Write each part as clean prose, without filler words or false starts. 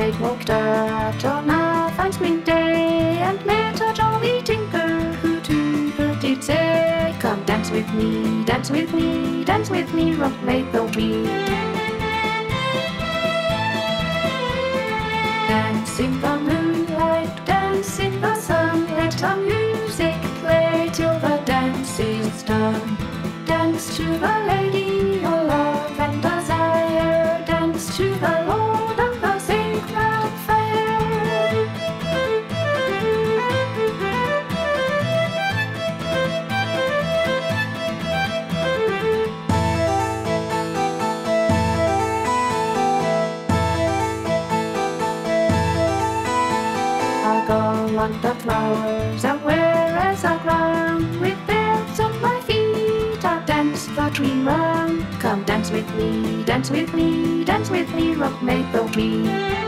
Maypole start on a fine spring day, and met a jolly tinker who to her did say, "Come dance with me, dance with me, dance with me, rock maple tree." Dance in the moonlight, dance in the sun, let the music play till the dance is done. Dance to the lady your love and desire, dance to the Lord of the sacred fire. I'll go on the flowers and where as a crown, with bells on my feet I'll dance the tree round. Come dance with me, dance with me, dance with me, rock maple tree.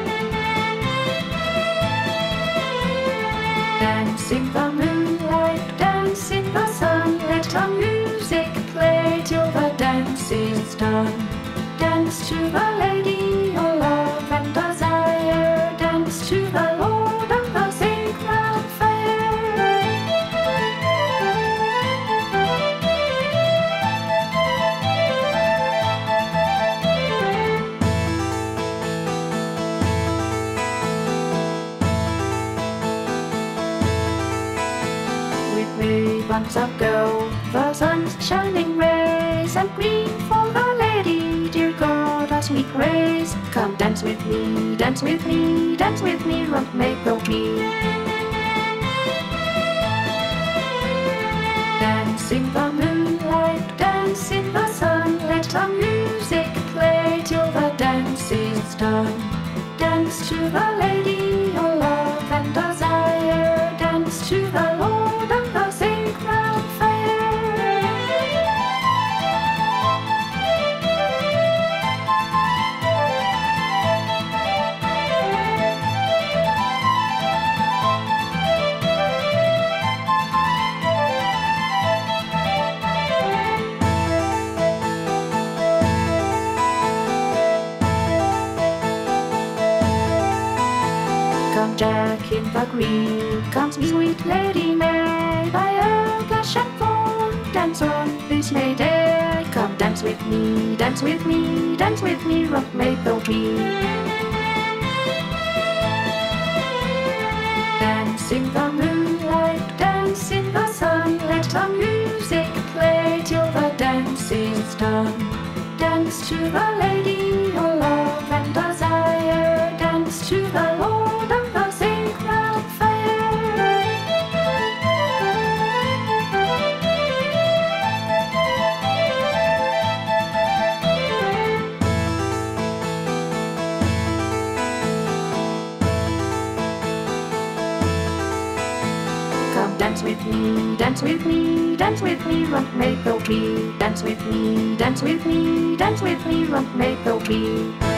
Dance in the moonlight, dance in the sun, let the music play till the dance is done. Dance to the lady your love and desire, dance to the Lord of the sacred fire. With me months ago, the sun's shining rays, and green for the lady, dear God, as we praise. Come dance with me, dance with me, dance with me, rock maple tree. Dance in the moonlight, dance in the sun, let the music play till the dance is done. Dance to the lady your love and desire, dance to the Lord of the sacred fire. Come Jack in the green, comes sweet Lady May, by a gush and fall, dance on this May day. Come dance with me, dance with me, dance with me, rock maple tree. Dance in the moonlight, dance in the sun, let the music play till the dance is done. Dance to the lady your love and desire, dance to the Lord of the sacred fire. Come dance with me, dance with me, dance with me, rock maple tree. Dance with me, dance with me, dance with me, rock maple tree.